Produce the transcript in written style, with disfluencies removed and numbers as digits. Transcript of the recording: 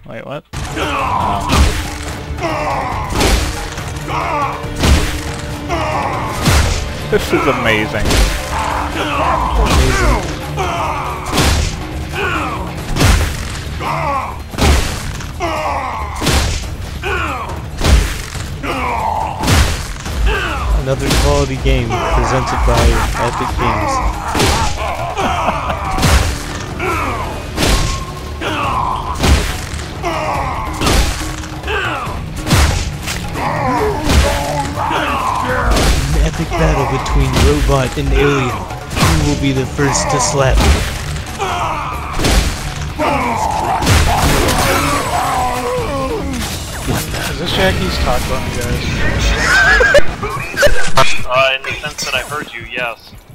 Wait, what? This is amazing. Another quality game presented by Epic Games. An epic battle between robot and alien. Who will be the first to slap me? Is this Jackie's talk button, guys? In the sense that I heard you, yes.